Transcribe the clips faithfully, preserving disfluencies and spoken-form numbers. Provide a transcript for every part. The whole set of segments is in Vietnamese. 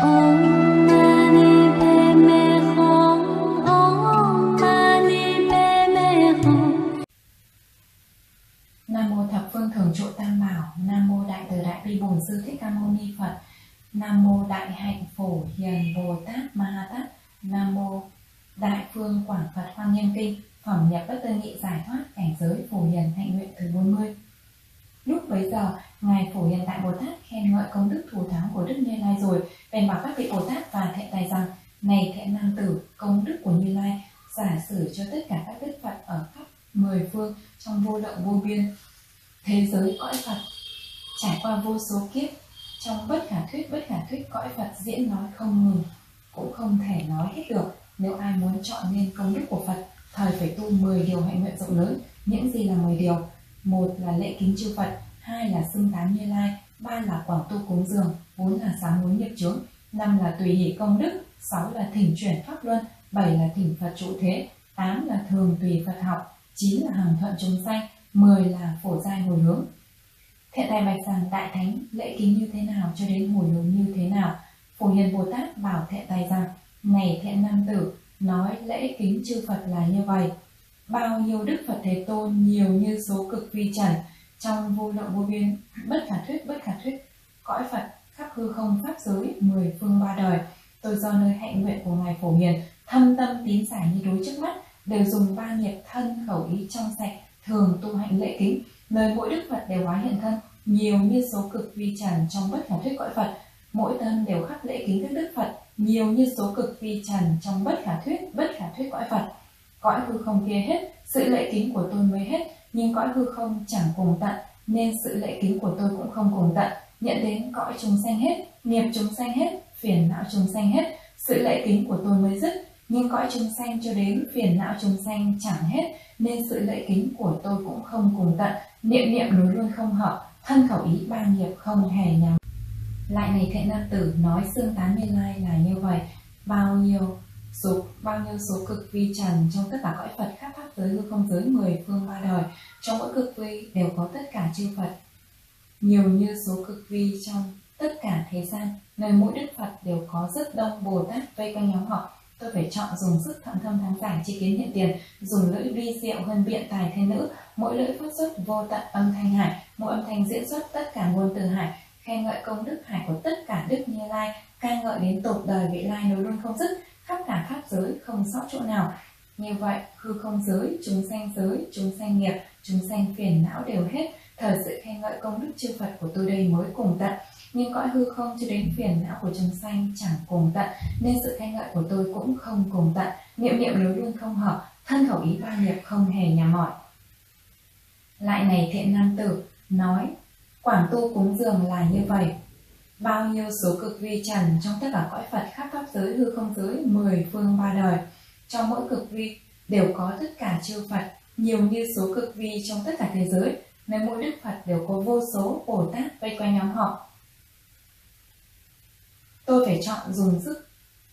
Om Mani Padme Hum. Om Mani Padme Hum. Nam mô thập phương thường trụ tam bảo. Nam mô đại từ đại bi bổn sư thích ca mâu ni Phật. Nam mô đại hạnh phổ hiền Bồ Tát Ma Ha Tát. Nam mô đại phương quảng Phật Hoa Nghiêm Kinh. Phẩm nhập bất tư nghị giải thoát cảnh giới phổ hiền hạnh nguyện thứ bốn mươi. Lúc bấy giờ, ngài phổ hiền đại Bồ Tát khen ngợi công đức thù thắng của Đức Như Lai rồi, bèn bảo các vị Bồ Tát và thệ tài rằng: này thệ nam tử, công đức của Như Lai giả sử cho tất cả các đức Phật ở khắp mười phương trong vô lượng vô biên thế giới cõi Phật, trải qua vô số kiếp, trong bất khả thuyết bất khả thuyết cõi Phật diễn nói không ngừng, cũng không thể nói hết được. Nếu ai muốn chọn nên công đức của Phật, thời phải tu mười điều hạnh nguyện rộng lớn. Những gì là mười điều? Một là lễ kính chư Phật, hai là xưng tán Như Lai, ba là quảng tu cúng dường, bốn là sám hối nghiệp chướng, năm là tùy hỷ công đức, sáu là thỉnh chuyển pháp luân, bảy là thỉnh Phật trụ thế, tám là thường tùy Phật học, chín là hằng thuận chúng sanh, mười là phổ giai hồi hướng. Thệ tài bạch rằng: đại thánh, lễ kính như thế nào cho đến hồi hướng như thế nào? Phổ hiền Bồ Tát bảo thệ tài rằng: này thệ nam tử, nói lễ kính chư Phật là như vậy. Bao nhiêu đức Phật Thế Tôn nhiều như số cực vi trần, trong vô lượng vô biên bất khả thuyết bất khả thuyết cõi Phật, khắp hư không pháp giới mười phương ba đời, tôi do nơi hạnh nguyện của ngài phổ hiền thâm tâm tín giải như đối trước mắt, đều dùng ba nghiệp thân khẩu ý trong sạch thường tu hạnh lễ kính, nơi mỗi đức Phật đều hóa hiện thân nhiều như số cực vi trần trong bất khả thuyết cõi Phật, mỗi thân đều khắc lễ kính các đức Phật nhiều như số cực vi trần trong bất khả thuyết bất khả thuyết cõi Phật. Cõi hư không kia hết, sự lễ kính của tôi mới hết, nhưng cõi hư không chẳng cùng tận, nên sự lễ kính của tôi cũng không cùng tận. Nhận đến cõi chúng sanh hết, nghiệp chúng sanh hết, phiền não chúng sanh hết, sự lễ kính của tôi mới dứt, nhưng cõi chúng sanh cho đến phiền não chúng sanh chẳng hết, nên sự lễ kính của tôi cũng không cùng tận. Niệm niệm nối luôn không hợp, thân khẩu ý ba nghiệp không hề nhắm. Lại này thệ nam tử, nói xưng tán Như Lai là như vậy. Bao nhiêu số bao nhiêu số cực vi trần trong tất cả cõi Phật, khắp pháp giới hư không giới mười phương ba đời, trong mỗi cực vi đều có tất cả chư Phật, nhiều như số cực vi trong tất cả thế gian, nơi mỗi đức Phật đều có rất đông Bồ Tát vây quanh nhóm họ. Tôi phải chọn dùng sức thận thâm thắng giải chi kiến hiện tiền, dùng lưỡi vi diệu hơn biện tài thế nữ, mỗi lưỡi phát xuất vô tận âm thanh hải, mỗi âm thanh diễn xuất tất cả ngôn từ hải, khen ngợi công đức hải của tất cả đức Như Lai, ca ngợi đến tột đời vị lai nối luôn không dứt, khắp cả pháp giới không sót chỗ nào. Như vậy hư không giới, chúng sanh giới, chúng sanh nghiệp, chúng sanh phiền não đều hết, thời sự khen ngợi công đức chư Phật của tôi đây mới cùng tận. Nhưng cõi hư không cho đến phiền não của chúng sanh chẳng cùng tận, nên sự khen ngợi của tôi cũng không cùng tận. Niệm niệm nối luôn không hợp, thân khẩu ý ba nghiệp không hề nhà mỏi. Lại này thệ nam tử, nói quảng tu cúng dường là như vậy. Bao nhiêu số cực vi trần trong tất cả cõi Phật, khắp pháp giới hư không giới mười phương ba đời, trong mỗi cực vi đều có tất cả chư Phật, nhiều như số cực vi trong tất cả thế giới, nơi mỗi đức Phật đều có vô số Bồ Tát vây quanh nhóm họ. Tôi phải chọn dùng sức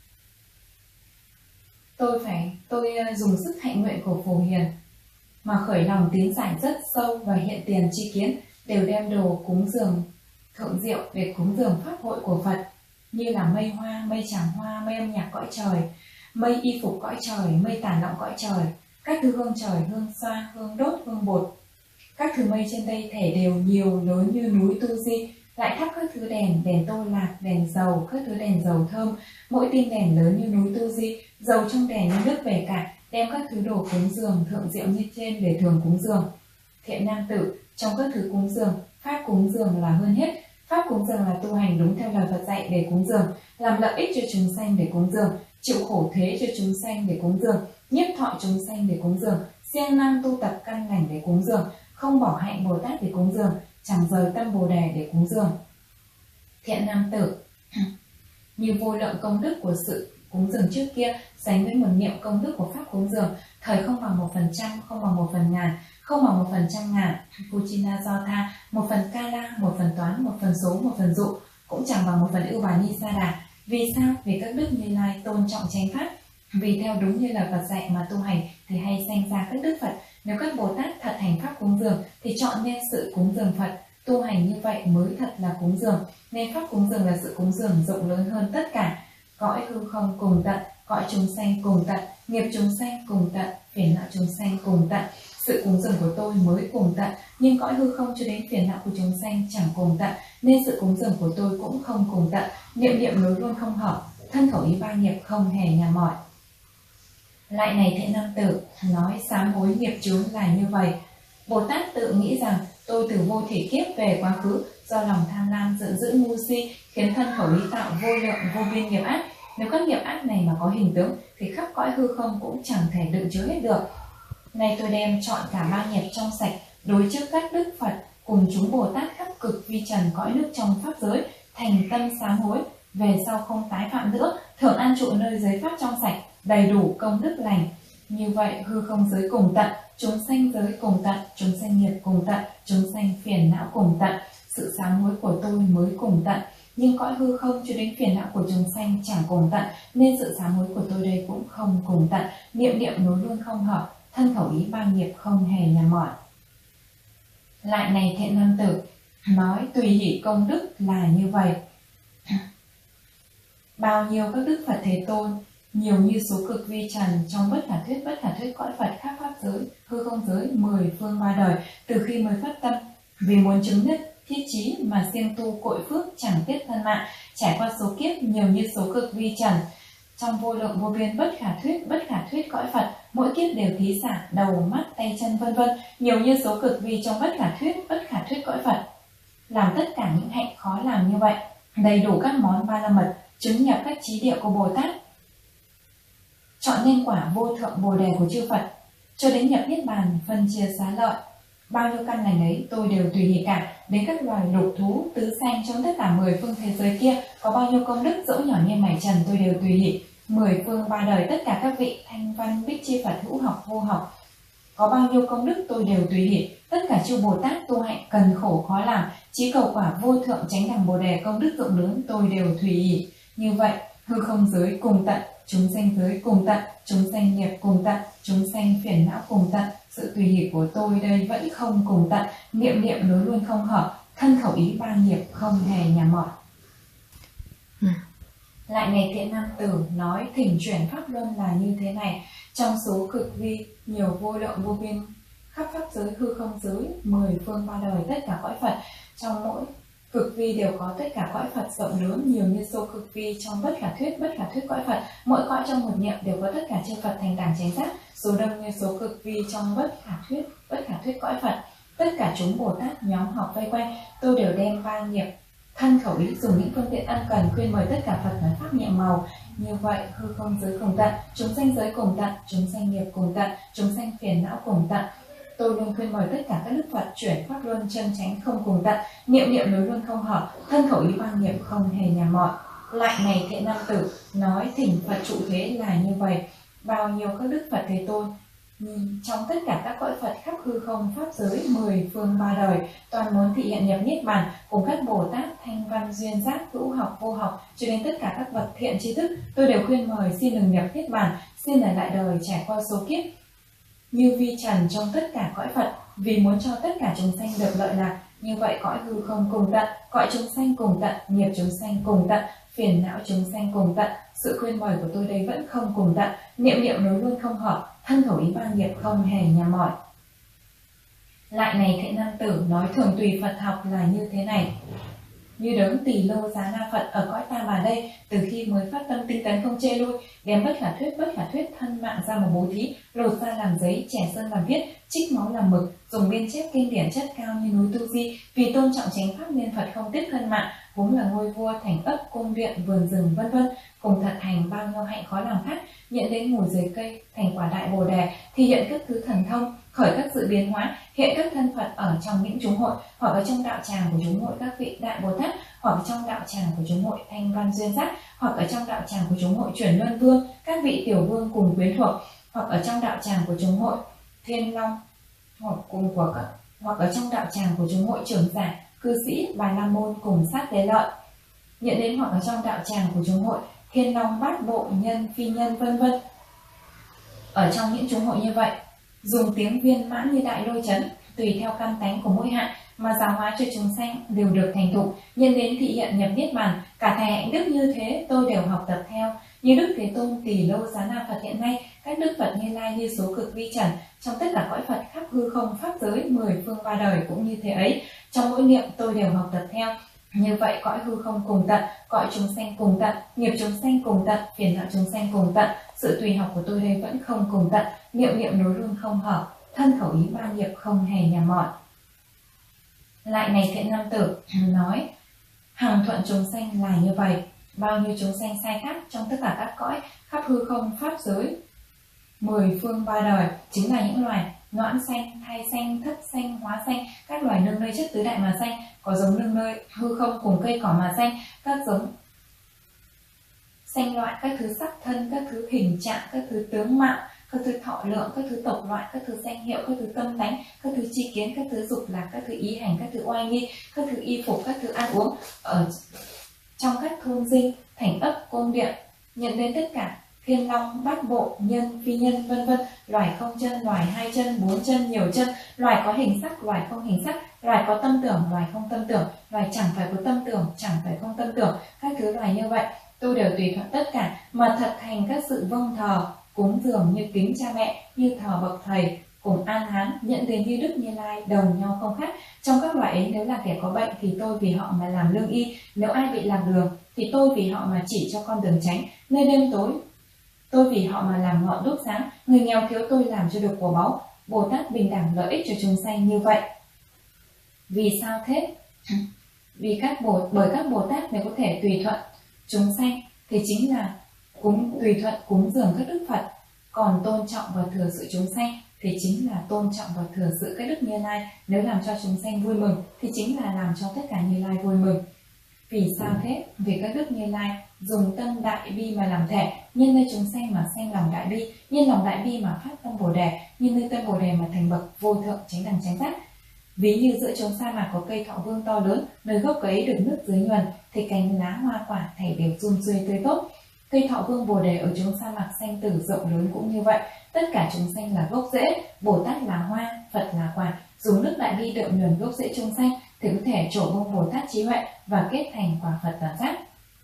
tôi phải tôi dùng sức hạnh nguyện của phổ hiền mà khởi lòng tín giải rất sâu và hiện tiền tri kiến, đều đem đồ cúng dường thượng diệu để cúng dường pháp hội của Phật, như là mây hoa, mây tràng hoa, mây âm nhạc cõi trời, mây y phục cõi trời, mây tản lọng cõi trời, các thứ hương trời, hương xoa, hương đốt, hương bột. Các thứ mây trên đây thể đều nhiều lớn như núi Tu Di, lại thắp các thứ đèn, đèn tô lạc, đèn dầu, các thứ đèn dầu thơm, mỗi tin đèn lớn như núi Tu Di, dầu trong đèn như nước về cả, đem các thứ đồ cúng dường thượng diệu như trên để thường cúng dường. Thiện nam tử, trong các thứ cúng dường, pháp cúng dường là hơn hết. Pháp cúng dường là tu hành đúng theo lời Phật dạy để cúng dường, làm lợi ích cho chúng sanh để cúng dường, chịu khổ thế cho chúng sanh để cúng dường, nhiếp thọ chúng sanh để cúng dường, siêng năng tu tập căn lành để cúng dường, không bỏ hạnh Bồ Tát để cúng dường, chẳng rời tâm Bồ Đề để cúng dường. Thiện nam tử, như vô lượng công đức của sự cúng dường trước kia sánh với một niệm công đức của pháp cúng dường, thời không bằng một phần trăm, không bằng một phần ngàn, không bằng một phần trăm ngàn, Puchina do tha, một phần Kala, một phần toán, một phần số, một phần dụ, cũng chẳng bằng một phần ưu bà ni sa đà. Vì sao? Vì các đức Như Lai tôn trọng chánh pháp, vì theo đúng như lời Phật dạy mà tu hành thì hay sanh ra các đức Phật. Nếu các Bồ Tát thật hành pháp cúng dường thì chọn nên sự cúng dường Phật, Tu hành như vậy mới thật là cúng dường, nên pháp cúng dường là sự cúng dường rộng lớn hơn tất cả. Cõi hư không cùng tận, cõi chúng sanh cùng tận, nghiệp chúng sanh cùng tận, phiền não chúng sanh cùng tận. Sự cúng dường của tôi mới cùng tận, nhưng cõi hư không cho đến phiền não của chúng sanh chẳng cùng tận, nên sự cúng dường của tôi cũng không cùng tận. Niệm niệm nối luôn không hợp, thân khẩu ý ba nghiệp không hề nhà mỏi. Lại này thiện nam tử, nói sám hối nghiệp chướng là như vậy. Bồ Tát tự nghĩ rằng tôi từ vô thủy kiếp về quá khứ, do lòng tham lam giận dữ ngu si khiến thân khẩu ý tạo vô lượng vô biên nghiệp ác. Nếu các nghiệp ác này mà có hình tướng thì khắp cõi hư không cũng chẳng thể đựng chứa hết được. Nay tôi đem chọn cả ba nghiệp trong sạch đối trước các đức Phật cùng chúng Bồ Tát khắp cực vi trần cõi nước trong pháp giới, thành tâm sám hối, về sau không tái phạm nữa, thưởng an trụ nơi giới pháp trong sạch, đầy đủ công đức lành. Như vậy hư không giới cùng tận, chúng sanh giới cùng tận, chúng sanh nghiệp cùng tận, chúng sanh phiền não cùng tận. Sự sám hối của tôi mới cùng tận, nhưng cõi hư không cho đến phiền não của chúng sanh chẳng cùng tận, nên sự sám hối của tôi đây cũng không cùng tận. Niệm niệm nối luôn không hợp, thân khẩu ý ba nghiệp không hề nhà mỏi. Lại này thiện nam tử, nói tùy hỷ công đức là như vậy. Bao nhiêu các đức Phật Thế Tôn, nhiều như số cực vi trần trong bất khả thuyết bất khả thuyết cõi Phật khắp pháp giới, hư không giới, mười phương ba đời, từ khi mới phát tâm vì muốn chứng nhất thiết chí mà siêng tu cội phước chẳng tiếc thân mạng, trải qua số kiếp nhiều như số cực vi trần trong vô lượng vô biên bất khả thuyết bất khả thuyết cõi Phật, mỗi kiếp đều thí xả đầu mắt tay chân vân vân, nhiều như số cực vi trong bất khả thuyết bất khả thuyết cõi Phật, làm tất cả những hạnh khó làm như vậy, đầy đủ các món ba la mật, chứng nhập các trí địa của Bồ Tát, chọn nên quả vô thượng bồ đề của chư Phật, cho đến nhập niết bàn phân chia xá lợi. Bao nhiêu căn lành ấy tôi đều tùy hỷ cả, đến các loài lục thú tứ sanh trong tất cả mười phương thế giới kia có bao nhiêu công đức dẫu nhỏ như mảy trần tôi đều tùy hỷ. Mười phương ba đời tất cả các vị thanh văn bích chi Phật hữu học vô học có bao nhiêu công đức tôi đều tùy hỷ. Tất cả chư Bồ Tát tu hạnh cần khổ khó làm, chí cầu quả vô thượng chánh đẳng bồ đề công đức rộng lớn tôi đều tùy hỷ. Như vậy hư không giới cùng tận, chúng sanh giới cùng tận, chúng sanh nghiệp cùng tận, chúng sanh phiền não cùng tận. Sự tùy hỷ của tôi đây vẫn không cùng tận, niệm niệm nối luôn không hợp, thân khẩu ý ba nghiệp không hề nhà mỏi. Ừ. Lại này thiện nam tử, nói thỉnh chuyển pháp luân là như thế này. Trong số cực vi nhiều vô lượng vô biên khắp pháp giới hư không giới, mười phương ba đời tất cả cõi Phật, trong mỗi cực vi đều có tất cả cõi Phật rộng lớn, nhiều như số cực vi trong bất khả thuyết bất khả thuyết cõi Phật, mỗi cõi trong một niệm đều có tất cả chư Phật thành đẳng chánh giác, số đông như số cực vi trong bất khả thuyết bất khả thuyết cõi Phật. Tất cả chúng Bồ Tát nhóm họp vây quanh, tôi đều đem ba nghiệp thân khẩu ý dùng những phương tiện ân cần khuyên mời tất cả Phật nói pháp nhiệm màu. Như vậy hư không giới cùng tận, chúng sanh giới cùng tận, chúng sanh nghiệp cùng tận, chúng sanh phiền não cùng tận. Tôi luôn khuyên mời tất cả các đức Phật chuyển pháp luân chân chánh không cùng tận, niệm niệm nối luôn không hợp, thân khẩu ý ba nghiệp không hề nhà mỏi. Lại này thiện nam tử, nói thỉnh Phật trụ thế là như vậy. Bao nhiêu các đức Phật Thế Tôn trong tất cả các cõi Phật khắp hư không pháp giới mười phương ba đời, toàn muốn thị hiện nhập niết bàn cùng các Bồ Tát thanh văn duyên giác hữu học vô học, cho đến tất cả các bậc thiện tri thức, tôi đều khuyên mời xin đừng nhập niết bàn, xin ở lại đời trải qua số kiếp như vi trần trong tất cả cõi Phật, vì muốn cho tất cả chúng sanh được lợi lạc. Như vậy cõi hư không cùng tận, cõi chúng sanh cùng tận, nghiệp chúng sanh cùng tận, phiền não chúng sanh cùng tận. Sự khuyên mời của tôi đây vẫn không cùng tận, niệm niệm nối luôn không hợp, thân khẩu ý ba nghiệp không hề nhà mỏi. Lại này thiện nam tử, nói thường tùy Phật học là như thế này. Như đấng Tỳ Lô Giá Na Phật ở cõi Ta Bà đây, từ khi mới phát tâm tinh tấn không chê lui, đem bất khả thuyết bất khả thuyết thân mạng ra mà bố thí, lột ra làm giấy, trẻ sơn làm viết, trích máu làm mực, dùng biên chép kinh điển chất cao như núi Tu Di, vì tôn trọng chánh pháp nên Phật không tiếc thân mạng, vốn là ngôi vua thành ấp cung điện vườn rừng vân vân, cùng thật hành bao nhiêu hạnh khó làm khác, nhận đến ngồi dưới cây thành quả đại bồ đề, thì hiện các thứ thần thông, khởi các sự biến hóa, hiện các thân Phật ở trong những chúng hội, hoặc ở trong đạo tràng của chúng hội các vị đại Bồ Tát, hoặc ở trong đạo tràng của chúng hội thanh văn duyên giác, hoặc ở trong đạo tràng của chúng hội chuyển luân vương, các vị tiểu vương cùng quyến thuộc, hoặc ở trong đạo tràng của chúng hội thiên long, hoặc cùng của các, hoặc ở trong đạo tràng của chúng hội trưởng giả, cư sĩ, bà la môn cùng sát đế lợi, nhận đến hoặc ở trong đạo tràng của chúng hội thiên long bát bộ nhân phi nhân vân vân. Ở trong những chúng hội như vậy, dùng tiếng viên mãn như đại lôi chấn, tùy theo căn tánh của mỗi hạng, mà giáo hóa cho chúng sanh đều được thành thục, nhân đến thị hiện nhập niết bàn. Cả thầy hạnh đức như thế tôi đều học tập theo. Như Đức Thế Tôn Tỳ Lô Giá Na Phật hiện nay, các đức Phật Như Lai như số cực vi trần trong tất cả cõi Phật khắp hư không pháp giới mười phương ba đời cũng như thế ấy. Trong mỗi niệm tôi đều học tập theo. Như vậy cõi hư không cùng tận, cõi chúng sanh cùng tận, nghiệp chúng sanh cùng tận, phiền não chúng sanh cùng tận. Sự tùy học của tôi đây vẫn không cùng tận, niệm niệm nối luôn không hợp, thân khẩu ý ba nghiệp không hề nhà mỏi. Lại này thiện nam tử, nói hằng thuận chúng sanh là như vậy. Bao nhiêu chúng sanh sai khác trong tất cả các cõi khắp hư không pháp giới mười phương ba đời chính là những loài noãn sanh, thai sanh, thất sanh, hóa sanh, các loài nương nơi chất tứ đại mà sanh, có giống nương nơi hư không cùng cây cỏ mà sanh, các giống sanh loại, các thứ sắc thân, các thứ hình trạng, các thứ tướng mạo, các thứ thọ lượng, các thứ tộc loại, các thứ danh hiệu, các thứ tâm tánh, các thứ tri kiến, các thứ dục lạc, các thứ ý hành, các thứ oai nghi, các thứ y phục, các thứ ăn uống ở trong các thôn dinh, thành ấp, cung điện, nhận đến tất cả thiên long, bát bộ, nhân, phi nhân, vân vân, loài không chân, loài hai chân, bốn chân, nhiều chân, loài có hình sắc, loài không hình sắc, loài có tâm tưởng, loài không tâm tưởng, loài chẳng phải có tâm tưởng, chẳng phải không tâm tưởng, các thứ loài như vậy, tôi đều tùy thuận tất cả mà thật hành các sự vâng thờ, cúng dường như kính cha mẹ, như thờ bậc thầy, cùng an hán, nhận đến như Đức Như Lai, đồng nhau không khác. Trong các loại ấy nếu là kẻ có bệnh thì tôi vì họ mà làm lương y, nếu ai bị lạc đường thì tôi vì họ mà chỉ cho con đường tránh, nơi đêm tối tôi vì họ mà làm ngọn đuốc sáng, người nghèo thiếu tôi làm cho được của báu. Bồ Tát bình đẳng lợi ích cho chúng sanh như vậy. Vì sao thế? Vì các bồ, bởi các Bồ Tát nếu có thể tùy thuận chúng sanh thì chính là cúng tùy thuận cúng dường các đức Phật, còn tôn trọng và thừa sự chúng sanh thì chính là tôn trọng và thừa sự các đức Như Lai. Nếu làm cho chúng sanh vui mừng thì chính là làm cho tất cả Như Lai vui mừng. Vì sao thế? Vì các đức Như Lai dùng tâm đại bi mà làm thể, nhân nơi chúng sanh mà sanh lòng đại bi, nhân lòng đại bi mà phát tâm Bồ Đề, nhân nơi tâm Bồ Đề mà thành bậc vô thượng chánh đẳng chánh giác. Ví như giữa chốn sa mạc có cây thọ vương to lớn, nơi gốc ấy được nước dưới nhuần, thì cành lá hoa quả thảy đều sum xuê tươi tốt. Cây thọ vương Bồ Đề ở chốn sa mạc xanh tử rộng lớn cũng như vậy. Tất cả chúng sanh là gốc rễ, Bồ Tát là hoa, Phật là quả. Dùng nước đại bi đượm nhuần gốc rễ chúng sanh thì có thể trổ bông Bồ Tát trí huệ và kết thành quả Phật toàn giác.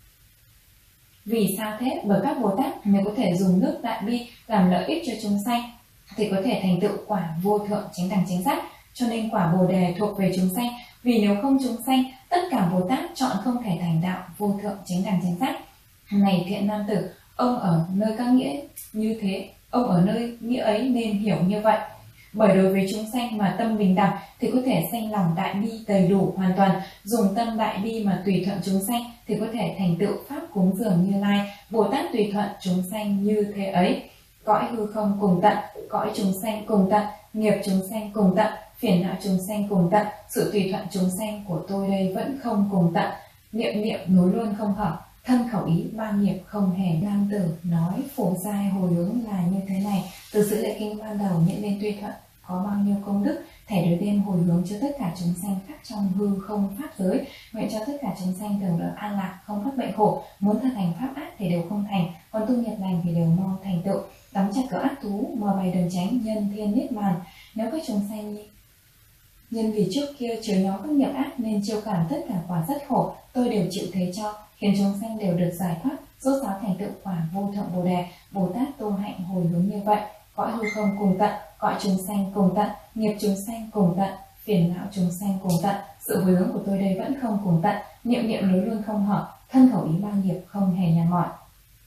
Vì sao thế? Bởi các Bồ Tát nếu có thể dùng nước đại bi làm lợi ích cho chúng sanh thì có thể thành tựu quả vô thượng chánh đẳng chánh giác. Cho nên quả Bồ Đề thuộc về chúng sanh. Vì nếu không chúng sanh, tất cả Bồ Tát chọn không thể thành đạo vô thượng chánh đẳng chánh giác. Này thiện nam tử, ông ở nơi các nghĩa như thế, ông ở nơi nghĩa ấy nên hiểu như vậy. Bởi đối với chúng sanh mà tâm bình đẳng thì có thể sanh lòng đại bi đầy đủ hoàn toàn, dùng tâm đại bi mà tùy thuận chúng sanh thì có thể thành tựu pháp cúng dường Như Lai. Bồ Tát tùy thuận chúng sanh như thế ấy. Cõi hư không cùng tận, cõi chúng sanh cùng tận, nghiệp chúng sanh cùng tận, phiền não chúng sanh cùng tận, sự tùy thuận chúng sanh của tôi đây vẫn không cùng tận, niệm niệm nối luôn không hợp, thân khẩu ý ba nghiệp không hề. Nam tử nói phổ giai hồi hướng là như thế này. Từ sự lễ kinh ban đầu nhận đến tùy thuận có bao nhiêu công đức, thảy đều đem hồi hướng cho tất cả chúng sanh khắp trong hư không pháp giới, nguyện cho tất cả chúng sanh thường được an lạc, không phát bệnh khổ. Muốn thật thành pháp ác thì đều không thành, còn tu nghiệp lành thì đều mau thành tựu. Đóng chặt cửa ác thú, mở bày đường tránh, nhân thiên niết bàn. Nếu các chúng sanh nhân vì trước kia chứa nhóm các nghiệp ác nên chiêu cảm tất cả quả rất khổ, tôi đều chịu thế cho, khiến chúng sanh đều được giải thoát, rốt ráo thành tựu quả vô thượng Bồ Đề. Bồ Tát tu hạnh hồi hướng như vậy. Cõi hư không cùng tận, cõi chúng sanh cùng tận, nghiệp chúng sanh cùng tận, phiền não chúng sanh cùng tận, sự hồi hướng của tôi đây vẫn không cùng tận, niệm niệm nối luôn không hợp, thân khẩu ý ba nghiệp không hề nhàn mỏi.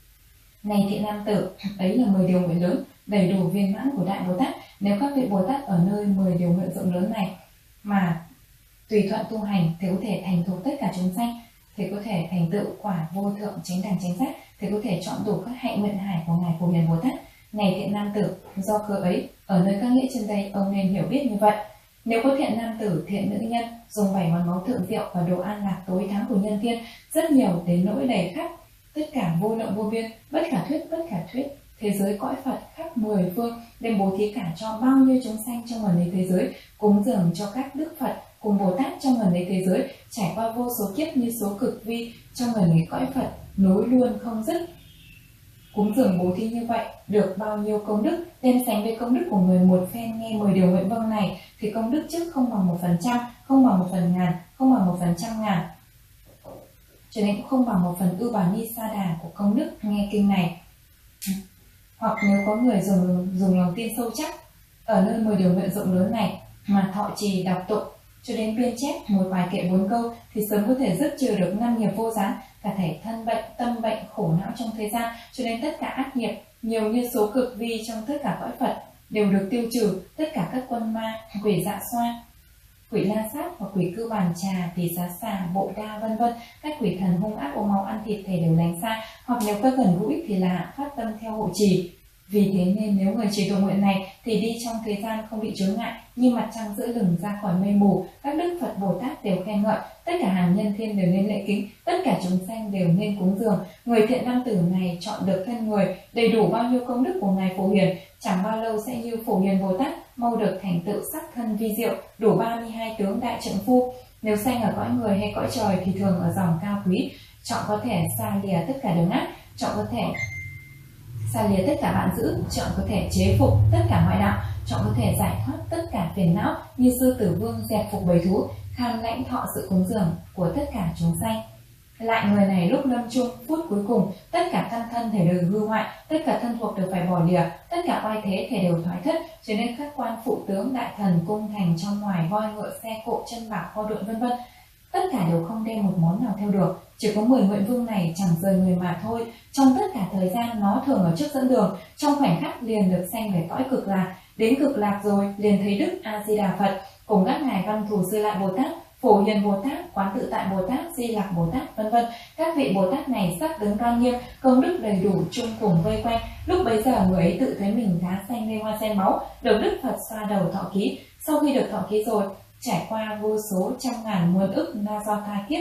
Này thiện nam tử, ấy là mười điều nguyện lớn đầy đủ viên mãn của Đại Bồ Tát. Nếu các vị Bồ Tát ở nơi mười điều nguyện rộng lớn này mà tùy thuận tu hành thì có thể thành thục tất cả chúng sanh, thì có thể thành tựu quả vô thượng chánh đẳng chánh giác, thì có thể chọn đủ các hạnh nguyện hải của ngài Phổ Hiền Bồ Tát. Này thiện nam tử, do cơ ấy ở nơi các nghĩa trên đây ông nên hiểu biết như vậy. Nếu có thiện nam tử, thiện nữ nhân dùng bảy món máu thượng diệu và đồ an lạc tối thắng của nhân thiên rất nhiều đến nỗi đầy khắp tất cả vô lượng vô biên, bất khả thuyết bất khả thuyết thế giới cõi Phật khắp mười phương, đem bố thí cả cho bao nhiêu chúng sanh trong ngần ấy thế giới, cúng dường cho các đức Phật cùng Bồ Tát trong ngần ấy thế giới, trải qua vô số kiếp như số cực vi trong ngần ấy cõi Phật nối luôn không dứt. Cúng dường bố thí như vậy được bao nhiêu công đức, đem sánh với công đức của người một phen nghe mười điều nguyện vâng này thì công đức trước không bằng một phần trăm, không bằng một phần ngàn, không bằng một phần trăm ngàn, cho nên cũng không bằng một phần ưu bà ni sa đà của công đức nghe kinh này. Hoặc nếu có người dùng dùng lòng tin sâu chắc ở nơi mười điều nguyện rộng lớn này mà thọ trì đọc tụng cho đến biên chép một vài kệ bốn câu thì sớm có thể dứt trừ được năm nghiệp vô gián, cả thể thân bệnh, tâm bệnh, khổ não trong thế gian, cho nên tất cả ác nghiệp nhiều như số cực vi trong tất cả cõi Phật đều được tiêu trừ. Tất cả các quân ma, quỷ dạ xoa, quỷ la sát hoặc quỷ cư bàn trà, tỳ xá xà, bộ đa vân vân, các quỷ thần hung ác ốm máu ăn thịt thể đều lánh xa, hoặc nếu có gần gũi thì là phát tâm theo hộ trì. Vì thế nên nếu người trì tụng nguyện này thì đi trong thế gian không bị chướng ngại, như mặt trăng giữa lừng ra khỏi mây mù. Các đức Phật Bồ Tát đều khen ngợi, tất cả hàng nhân thiên đều nên lễ kính, tất cả chúng sanh đều nên cúng dường. Người thiện nam tử này chọn được thân người, đầy đủ bao nhiêu công đức của ngài Phổ Hiền, chẳng bao lâu sẽ như Phổ Hiền Bồ Tát, mau được thành tựu sắc thân vi diệu, đủ ba mươi hai tướng đại trượng phu. Nếu sanh ở cõi người hay cõi trời thì thường ở dòng cao quý, chọn có thể xa lìa tất cả đường ác, chọn có thể xa lìa tất cả bạn dữ, chọn có thể chế phục tất cả ngoại đạo, chọn có thể giải thoát tất cả phiền não, như sư tử vương dẹp phục bầy thú, kham lãnh thọ sự cúng dường của tất cả chúng sanh. Lại người này lúc lâm chung phút cuối cùng, tất cả căn thân thể đều hư hoại, tất cả thân thuộc đều phải bỏ lìa, tất cả oai thế thể đều thoái thất, cho nên các quan phụ tướng đại thần cung thành trong ngoài, voi ngựa xe cộ chân bạc kho độn vân vân, tất cả đều không đem một món nào theo được. Chỉ có mười nguyện vương này chẳng rời người mà thôi. Trong tất cả thời gian nó thường ở trước dẫn đường, trong khoảnh khắc liền được sanh về cõi cực lạc. Đến cực lạc rồi liền thấy Đức A Di Đà Phật cùng các ngài Văn Thù Sư Lợi Bồ Tát, Phổ Hiền Bồ Tát, Quán Tự Tại Bồ Tát, Di Lặc Bồ Tát vân vân. Các vị Bồ Tát này sắc đứng đoan nghiêm, công đức đầy đủ, chung cùng vây quanh. Lúc bấy giờ người ấy tự thấy mình đá xanh lên hoa sen máu, được Đức Phật xoa đầu thọ ký. Sau khi được thọ ký rồi, trải qua vô số trăm ngàn muôn ức na do tha kiếp,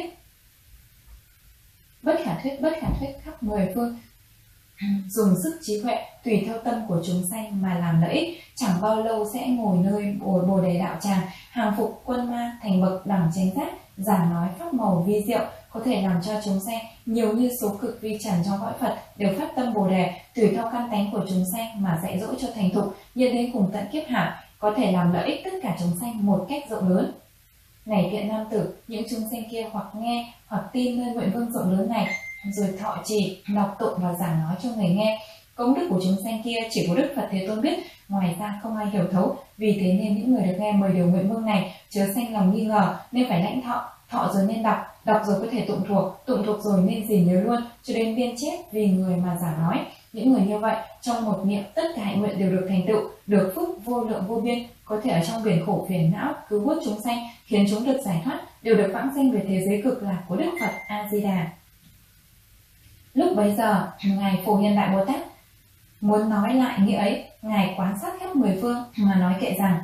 bất khả thuyết bất khả thuyết khắp mười phương, dùng sức trí huệ tùy theo tâm của chúng sanh mà làm lợi ích, chẳng bao lâu sẽ ngồi nơi bồ, bồ đề đạo tràng, hàng phục quân ma, thành bậc đẳng chánh giác, giảng nói pháp màu vi diệu, có thể làm cho chúng sanh nhiều như số cực vi trần trong cõi Phật đều phát tâm bồ đề, tùy theo căn tánh của chúng sanh mà dạy dỗ cho thành thục, như đến cùng tận kiếp hạn, có thể làm lợi ích tất cả chúng sanh một cách rộng lớn. Này thiện nam tử, những chúng sanh kia hoặc nghe hoặc tin nơi nguyện vương rộng lớn này, rồi thọ trì, đọc tụng và giảng nói cho người nghe. Công đức của chúng sanh kia chỉ có Đức Phật Thế Tôn biết, ngoài ra không ai hiểu thấu. Vì thế nên những người được nghe mười điều nguyện vương này chớ sanh lòng nghi ngờ, nên phải lãnh thọ, thọ rồi nên đọc, đọc rồi có thể tụng thuộc, tụng thuộc rồi nên gìn nhớ luôn, cho đến biên chép vì người mà giảng nói. Những người như vậy, trong một niệm tất cả hạnh nguyện đều được thành tựu, được phước vô lượng vô biên, có thể ở trong biển khổ phiền não cứu vớt chúng sanh, khiến chúng được giải thoát, đều được vãng sanh về thế giới cực lạc của Đức Phật A Di Đà. Lúc bấy giờ, ngài Phổ Hiền Đại Bồ Tát muốn nói lại nghĩa ấy, ngài quan sát khắp mười phương mà nói kệ rằng: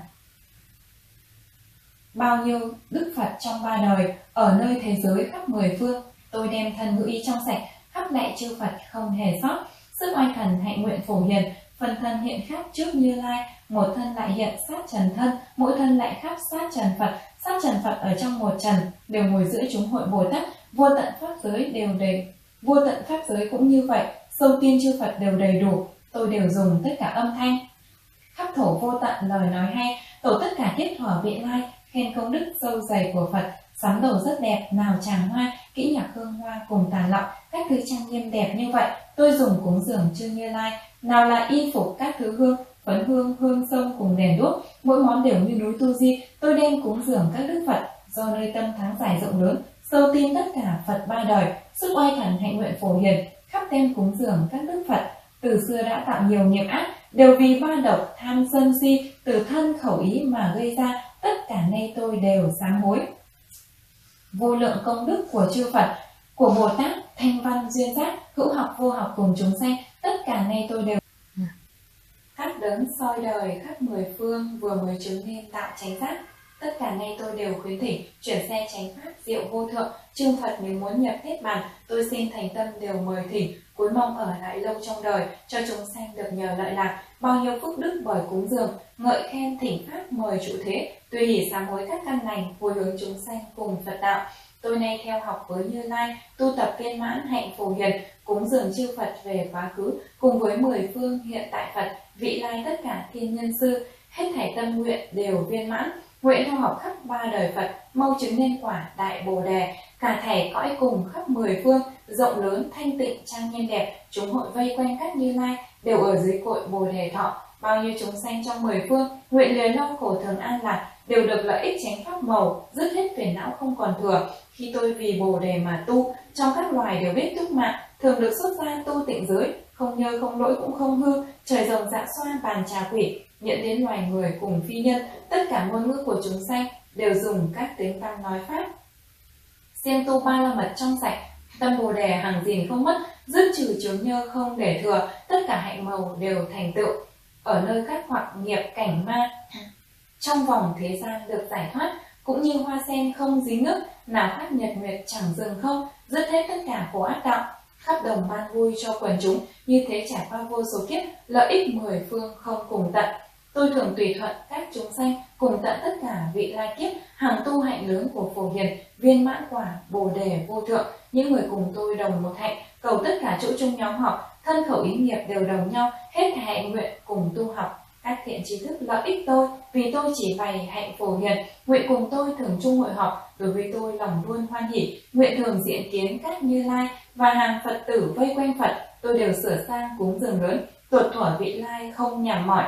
bao nhiêu Đức Phật trong ba đời ở nơi thế giới khắp mười phương, tôi đem thân ngữ ý trong sạch khắp lạy chư Phật không hề sót. Sức oai thần hạnh nguyện Phổ Hiền, phần thân hiện khác trước Như Lai, một thân lại hiện sát trần thân, mỗi thân lại khắp sát trần Phật. Sát trần Phật ở trong một trần đều ngồi giữa chúng hội Bồ Tát, vô tận pháp giới đều đầy, vô tận pháp giới cũng như vậy, sâu tiên chư Phật đều đầy đủ. Tôi đều dùng tất cả âm thanh, khắp thổ vô tận lời nói hay, tổ tất cả kiếp thuở vị lai, khen công đức sâu dày của Phật. Sắm đồ rất đẹp, nào tràng hoa, kỹ nhạc hương hoa cùng tàn lọng, các thứ trang nghiêm đẹp như vậy, tôi dùng cúng dường chư Như Lai. Nào là y phục các thứ hương, phấn hương, hương sông cùng đèn đuốc, mỗi món đều như núi Tu Di, tôi đem cúng dường các đức Phật. Do nơi tâm tháng dài rộng lớn, sâu tin tất cả Phật ba đời, sức oai thần hạnh nguyện Phổ Hiền, khắp đem cúng dường các đức Phật. Từ xưa đã tạo nhiều nghiệp ác, đều vì ba độc tham sân si, từ thân khẩu ý mà gây ra, tất cả nay tôi đều sám hối. Vô lượng công đức của chư Phật, của Bồ Tát, Thanh Văn, Duyên Giác, hữu học vô học cùng chúng sanh, tất cả nay tôi đều các đấng soi đời khắp mười phương vừa mới chứng nên tạo chánh giác, tất cả nay tôi đều khuyến thỉnh chuyển xe chánh pháp diệu vô thượng. Chư Phật nếu muốn nhập niết bàn, tôi xin thành tâm đều mời thỉnh, cuối mong ở lại lâu trong đời, cho chúng sanh được nhờ lợi lạc, bao nhiêu phước đức bởi cúng dường, ngợi khen thỉnh pháp mời trụ thế, tùy hỷ sám hối các căn lành, hồi hướng chúng sanh cùng Phật đạo. Tôi nay theo học với Như Lai, tu tập viên mãn hạnh phổ hiền, cúng dường chư Phật về quá khứ, cùng với mười phương hiện tại Phật, vị lai tất cả thiên nhân sư, hết thảy tâm nguyện đều viên mãn, nguyện theo học khắp ba đời Phật, mau chứng nên quả đại bồ đề, cả thảy cõi cùng khắp mười phương, rộng lớn thanh tịnh trang nghiêm đẹp, chúng hội vây quanh các Như Lai, đều ở dưới cội bồ đề thọ, bao nhiêu chúng sanh trong mười phương, nguyện lìa lo khổ thường an lạc, đều được lợi ích chánh pháp màu, dứt hết phiền não không còn thừa. Khi tôi vì bồ đề mà tu, trong các loài đều biết túc mạng, thường được xuất gia tu tịnh giới, không nhơ không lỗi cũng không hư, trời rồng dạ xoa bàn trà quỷ, nhận đến loài người cùng phi nhân, tất cả ngôn ngữ của chúng sanh đều dùng các tiếng tăm nói pháp. Siêng tu ba la mật trong sạch, tâm bồ đề hằng gìn không mất, dứt trừ chướng nhơ không để thừa, tất cả hạnh màu đều thành tựu. Ở nơi các hoặc nghiệp cảnh ma, trong vòng thế gian được giải thoát, cũng như hoa sen không dính nước, nào khác nhật nguyệt chẳng dừng không, dứt hết tất cả khổ ác đạo, khắp đồng ban vui cho quần chúng, như thế trải qua vô số kiếp, lợi ích mười phương không cùng tận. Tôi thường tùy thuận các chúng sanh, cùng tận tất cả vị lai kiếp, hằng tu hạnh lớn của phổ hiền, viên mãn quả bồ đề vô thượng, những người cùng tôi đồng một hạnh, cầu tất cả chỗ chung nhóm học, thân khẩu ý nghiệp đều đồng nhau, hết thảy hạnh nguyện cùng tu học. Các thiện trí thức lợi ích tôi, vì tôi chỉ bày hạnh phổ hiền, nguyện cùng tôi thường chung hội họp, đối với tôi lòng luôn hoan hỉ, nguyện thường diện kiến các Như Lai và hàng Phật tử vây quanh Phật, tôi đều sửa sang cúng dường lớn, tuột thuở vị lai không nhàm mỏi.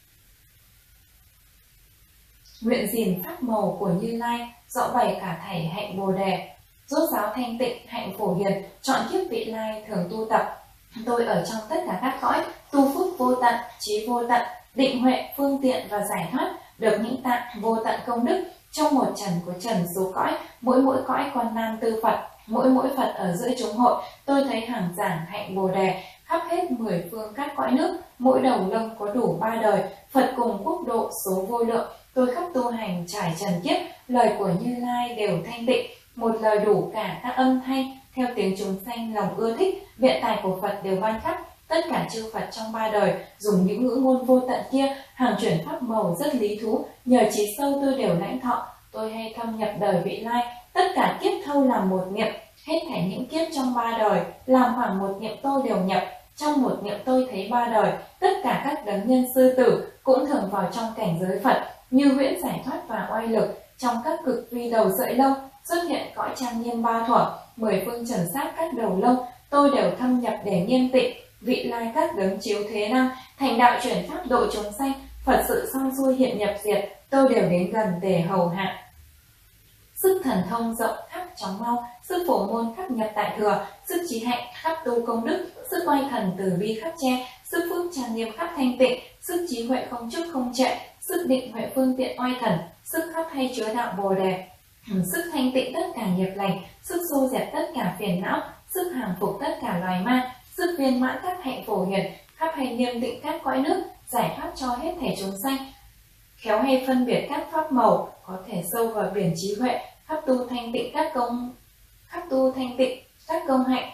Nguyện gìn pháp màu của Như Lai, rõ bày cả thảy hạnh bồ đề, rốt ráo thanh tịnh hạnh phổ hiền, chọn kiếp vị lai thường tu tập. Tôi ở trong tất cả các cõi, tu phước vô tận, trí vô tận, định huệ, phương tiện và giải thoát, được những tạng vô tận công đức. Trong một trần của trần số cõi, mỗi mỗi cõi con nam tư Phật, mỗi mỗi Phật ở giữa chúng hội, tôi thấy hàng giảng hạnh bồ đề, khắp hết mười phương các cõi nước, mỗi đầu lông có đủ ba đời, Phật cùng quốc độ số vô lượng. Tôi khắp tu hành trải trần kiếp, lời của Như Lai đều thanh tịnh, một lời đủ cả các âm thanh, theo tiếng chúng sanh lòng ưa thích, biện tài của Phật đều ban khắp. Tất cả chư Phật trong ba đời dùng những ngữ ngôn vô tận kia, hàng chuyển pháp màu rất lý thú, nhờ trí sâu tôi đều lãnh thọ. Tôi hay thâm nhập đời vị lai, tất cả kiếp thâu làm một niệm, hết thảy những kiếp trong ba đời làm khoảng một niệm tôi đều nhập. Trong một niệm tôi thấy ba đời, tất cả các đấng nhân sư tử cũng thường vào trong cảnh giới Phật, như huyễn giải thoát và oai lực. Trong các cực vi đầu sợi lông xuất hiện cõi trang nghiêm ba thuở, mười phương trần sát các đầu lông, tôi đều thâm nhập để nghiêm tịnh. Vị lai các đấng chiếu thế năng, thành đạo chuyển pháp độ chúng sanh, Phật sự xong xuôi hiện nhập diệt, tôi đều đến gần để hầu hạ. Sức thần thông rộng khắp chóng mau, sức phổ môn khắp nhập tại thừa, sức trí hạnh khắp tu công đức, sức oai thần từ bi khắp che, sức phước trang nghiêm khắp thanh tịnh, sức trí huệ không chức không trệ, sức định huệ phương tiện oai thần, sức khắp hay chứa đạo bồ đề, sức thanh tịnh tất cả nghiệp lành, sức xô dẹp tất cả phiền não, sức hàng phục tất cả loài ma, sức viên mãn các hạnh phổ hiền, khắp hay nghiêm tịnh các cõi nước, giải thoát cho hết thể chúng sanh, khéo hay phân biệt các pháp màu, có thể sâu vào biển trí huệ, khắp tu thanh tịnh các công khắp tu thanh tịnh các công hạnh,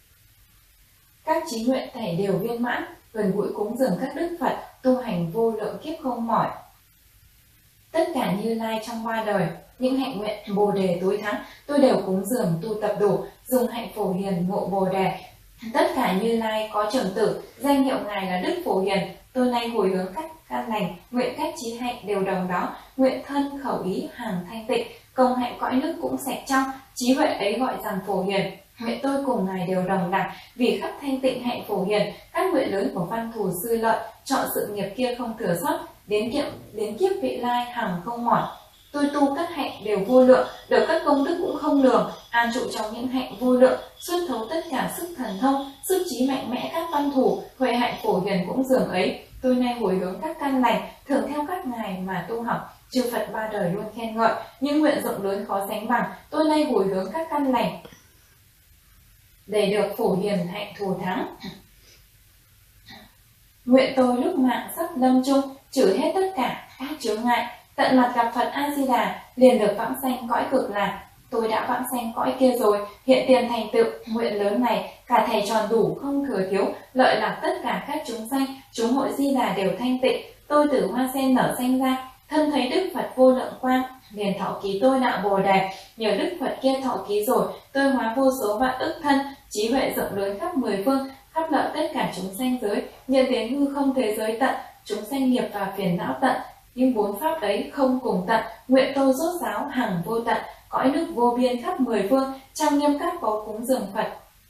các trí nguyện thảy đều viên mãn, gần gũi cúng dường các đức Phật, tu hành vô lượng kiếp không mỏi. Tất cả Như Lai trong ba đời, những hạnh nguyện bồ đề tối thắng, tôi đều cúng dường tu tập đủ, dùng hạnh phổ hiền ngộ bồ đề. Tất cả Như Lai có trưởng tử, danh hiệu ngài là Đức Phổ Hiền, tôi nay hồi hướng các căn lành, nguyện các trí hạnh đều đồng đó, nguyện thân khẩu ý hàng thanh tịnh, công hạnh cõi nước cũng sạch trong, trí huệ ấy gọi rằng Phổ Hiền. Nguyện tôi cùng ngài đều đồng đẳng, vì khắp thanh tịnh hạnh phổ hiền, các nguyện lớn của văn thù sư lợi, chọn sự nghiệp kia không thừa sót, đến kiếp đến kiếp vị lai hằng không mỏi. Tôi tu các hạnh đều vô lượng, được các công đức cũng không lường, an trụ trong những hạnh vô lượng, xuất thấu tất cả sức thần thông, sức trí mạnh mẽ các văn thủ, huệ hạnh phổ hiền cũng dường ấy. Tôi nay hồi hướng các căn lành, thường theo các ngài mà tu học, chư Phật ba đời luôn khen ngợi, những nguyện rộng lớn khó sánh bằng. Tôi nay hồi hướng các căn lành để được phổ hiền hạnh thù thắng. Nguyện tôi lúc mạng sắp lâm chung, trừ hết tất cả các chướng ngại, tận mặt gặp Phật A Di Đà, liền được vãng sanh cõi cực lạc. Tôi đã vãng sanh cõi kia rồi, hiện tiền thành tựu nguyện lớn này, cả thầy tròn đủ không thừa thiếu, lợi lạc tất cả các chúng sanh, chúng hội Di Đà đều thanh tịnh. Tôi từ hoa sen nở xanh ra, Thân thấy Đức Phật vô lượng quang, liền thọ ký tôi đạo Bồ Đề. Nhờ Đức Phật kia thọ ký rồi, tôi hóa vô số vạn ức thân, trí huệ rộng lớn khắp mười phương, khắp lợi tất cả chúng sanh giới. Nhận đến hư không thế giới tận, chúng sanh nghiệp và phiền não tận, nhưng bốn pháp ấy không cùng tận. Nguyện tôi rốt ráo hằng vô tận, cõi nước vô biên khắp mười phương, trong nghiêm các báu cúng dường Phật.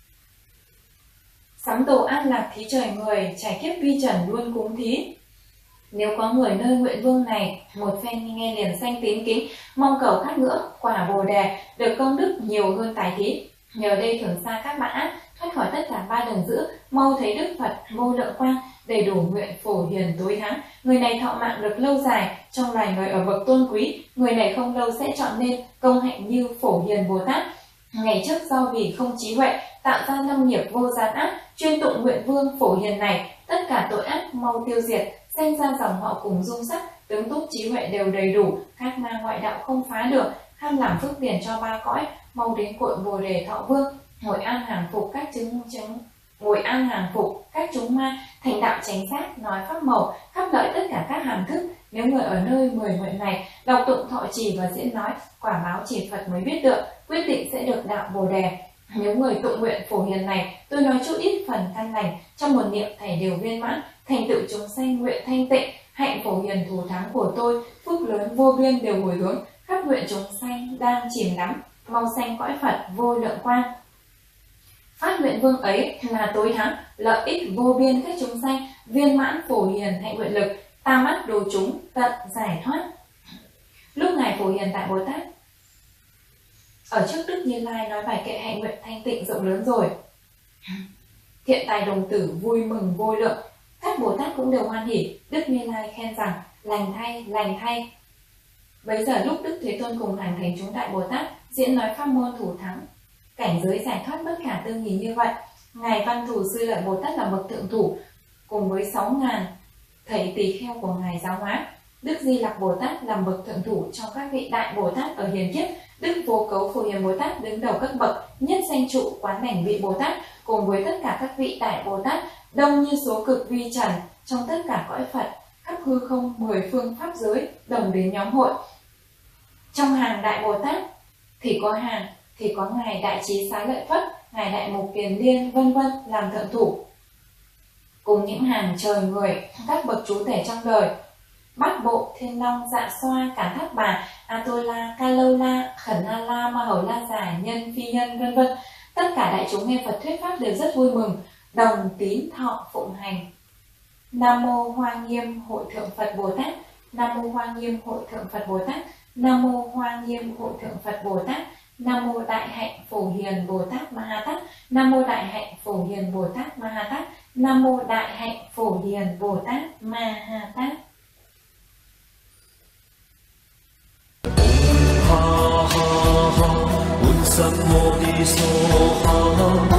Sắm đồ an lạc thí trời người, trải kiếp vi trần luôn cúng thí. Nếu có người nơi nguyện vương này, một phen nghe liền sanh tín kính, mong cầu khát ngỡ quả Bồ Đề, được công đức nhiều hơn tài thí. Nhờ đây thường xa các bạn ác, thoát khỏi tất cả ba đường dữ, mau thấy Đức Phật vô lượng quang, đầy đủ nguyện phổ hiền tối thắng. Người này thọ mạng được lâu dài, trong loài người ở bậc tôn quý. Người này không lâu sẽ chọn nên công hạnh như phổ hiền Bồ Tát. Ngày trước do vì không trí huệ, tạo ra năm nghiệp vô gian ác, chuyên tụng nguyện vương phổ hiền này, tất cả tội ác mau tiêu diệt, sanh ra dòng họ cùng dung sắc, tướng túc trí huệ đều đầy đủ, các ma ngoại đạo không phá được, ham làm phước điển cho ba cõi, mau đến cội Bồ Đề thọ vương, ngồi an hàng phục các chứng chứng ngồi an hàng phục các chúng ma, thành đạo chánh giác, nói pháp màu, khắp lợi tất cả các hàm thức. Nếu người ở nơi mười nguyện này đọc tụng thọ trì và diễn nói, quả báo chỉ Phật mới biết được, quyết định sẽ được đạo Bồ Đề. Nếu người tụng nguyện phổ hiền này, tôi nói chút ít phần căn lành, trong một niệm thảy đều viên mãn, thành tựu chúng sanh nguyện thanh tịnh, hạnh phổ hiền thù thắng của tôi, phước lớn vô biên đều hồi hướng, khắp nguyện chúng sanh đang chìm đắm, mau sanh cõi Phật vô lượng quang. Phát nguyện vương ấy là tối thắng, lợi ích vô biên các chúng sanh, viên mãn phổ hiền hạnh nguyện lực, tam ắt đồ chúng tận giải thoát. Lúc ngài phổ hiền tại Bồ Tát ở trước Đức Như Lai nói bài kệ hạnh nguyện thanh tịnh rộng lớn rồi, thiện tài đồng tử vui mừng vô lượng, các Bồ Tát cũng đều hoan hỉ. Đức Như Lai khen rằng lành thay, lành thay. Bấy giờ lúc Đức Thế Tôn cùng hàng thánh chúng đại Bồ Tát diễn nói pháp môn thủ thắng, cảnh giới giải thoát bất khả tư nghì như vậy, ngài Văn Thù Sư Lợi Bồ Tát là bậc thượng thủ, cùng với sáu ngàn thầy tỳ kheo của ngài giáo hóa. Đức Di Lặc Bồ Tát làm bậc thượng thủ trong các vị đại Bồ Tát ở hiền kiếp. Đức Vô Cấu Phổ Hiền Bồ Tát đứng đầu các bậc nhất danh trụ quán đảnh vị Bồ Tát, cùng với tất cả các vị đại Bồ Tát đông như số cực vi trần trong tất cả cõi Phật, khắp hư không mười phương pháp giới đồng đến nhóm hội. Trong hàng đại Bồ Tát thì có hàng thì có ngài Đại Trí Xá Lợi Phất, ngài Đại Mục Kiền Liên vân vân làm thượng thủ, cùng những hàng trời người các bậc chú thể trong đời, Bát Bộ, Thiên Long, Dạ Xoa, Cản Thác Bà, Atola, Kalola, Khẩn A La, Ma Hầu La Giải, Nhân Phi Nhân vân vân. Tất cả đại chúng nghe Phật thuyết pháp đều rất vui mừng, đồng tín thọ phụng hành. Nam mô Hoa Nghiêm Hội Thượng Phật Bồ Tát. Nam mô Hoa Nghiêm Hội Thượng Phật Bồ Tát. Nam mô Hoa Nghiêm Hội Thượng Phật Bồ Tát. Nam mô Đại Hạnh Phổ Hiền Bồ Tát Ma Ha Tát. Nam mô Đại Hạnh Phổ Hiền Bồ Tát Ma Ha Tát. Nam mô Đại Hạnh Phổ Hiền Bồ Tát Ma Ha Tát. Ha ha ha, un sam mô ni so ha.